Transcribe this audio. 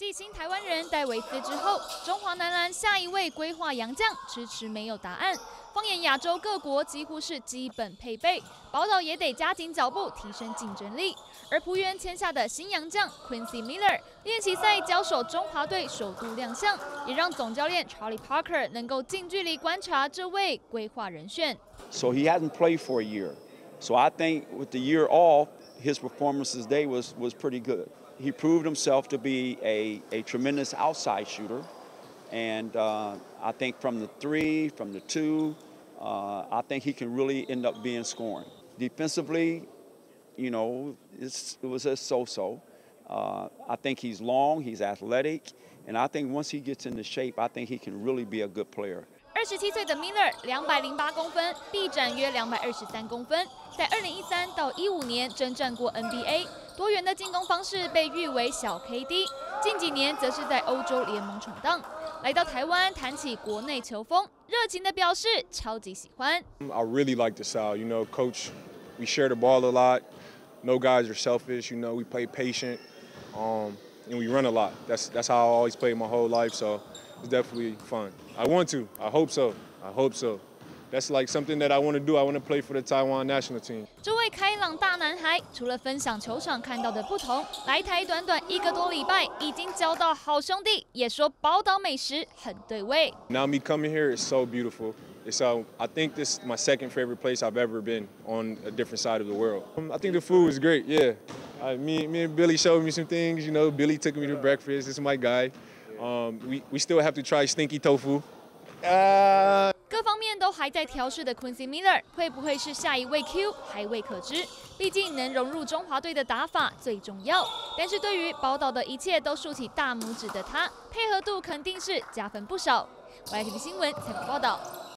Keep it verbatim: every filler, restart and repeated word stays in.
继新台湾人戴维斯之后，中华男篮下一位规划洋将迟迟没有答案。放眼亚洲各国，几乎是基本配备，宝岛也得加紧脚步提升竞争力。而璞园签下的新洋将 Quincy Miller 练习赛交手中华队首度亮相，也让总教练 Charlie Parker 能够近距离观察这位规划人选。 So he hasn't played for a year. So I think with the year off, his performance today was was pretty good. He proved himself to be a, a tremendous outside shooter. And uh, I think from the three, from the two, uh, I think he can really end up being scoring. Defensively, you know, it's, it was a so-so. Uh, I think he's long, he's athletic, and I think once he gets into shape, I think he can really be a good player. 二十七岁的 Miller 两百零八公分，臂展约两百二十三公分，在二零一三到一五年征战过 N B A， 多元的进攻方式被誉为小 K D。近几年则是在欧洲联盟闯荡。来到台湾，谈起国内球风，热情的表示超级喜欢。 I really like the style. You know, Coach, we share the ball a lot. No guys are selfish. You know, we play patient, um, and we run a lot. That's that's how I always played my whole life. So it's definitely fun. I want to. I hope so. I hope so. That's like something that I want to do. I want to play for the Taiwan national team. 这位开朗大男孩，除了分享球场看到的不同，来台短短一个多礼拜，已经交到好兄弟，也说宝岛美食很对味。 Now me coming here is so beautiful. It's uh, I think this is my second favorite place I've ever been on a different side of the world. Um, I think the food is great. Yeah, uh, me me and Billy showed me some things. You know, Billy took me to breakfast. This is my guy. Um, we we still have to try stinky tofu. Uh, 各方面都还在调试的 Quincy Miller 会不会是下一位 Q 还未可知，毕竟能融入中华队的打法最重要。但是对于宝岛的一切都竖起大拇指的他，配合度肯定是加分不少。Y T V 新闻采访报道。